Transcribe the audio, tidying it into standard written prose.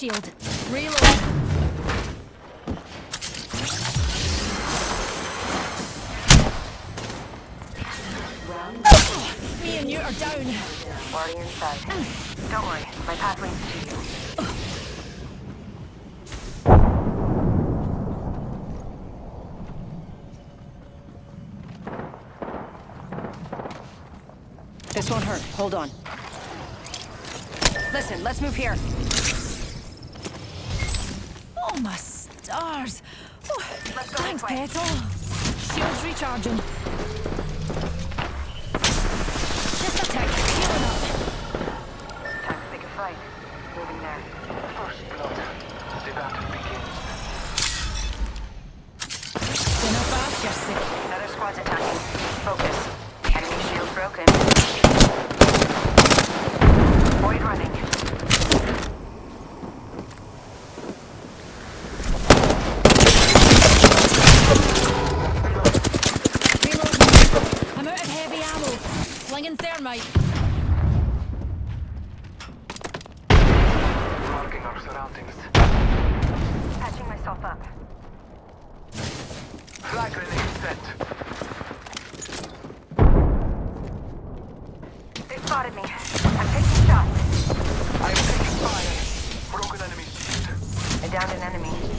shield. Reload. Me and you are down. Already inside. Don't worry, my path leads to you. This won't hurt. Hold on. Listen, let's move here. Oh, my stars. Oh, Let's go thanks, this way. Petal. Shields recharging. Just a tick. Healing up. Time to pick a fight. Moving there. First blood. The battle begins. Dinner fast, you're sick. Another squad's attacking. Focus. Enemy shield broken. Void running. Reload. I'm out of heavy ammo. Flinging thermite. Marking our surroundings. Patching myself up. Flag grenade set. They spotted me. I'm taking shots. I am taking fire. Broken enemy shield. I downed an enemy.